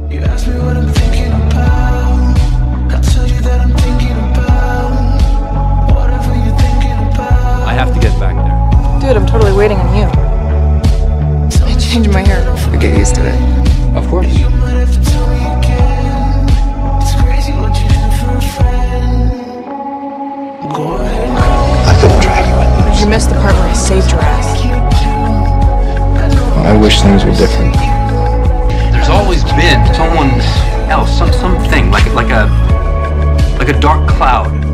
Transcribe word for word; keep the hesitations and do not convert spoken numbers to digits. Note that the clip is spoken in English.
You ask me what I'm thinking about, I'll tell you that I'm thinking about whatever you're thinking about. I have to get back there. Dude, I'm totally waiting on you. I changed my hair before we get used to it. Of course. You might have to tell me again. It's crazy what you do for a friend. Go ahead, I couldn't drag you into this. You missed the part where I saved your ass. I wish things were different. There's always been someone else, some something like like a like a dark cloud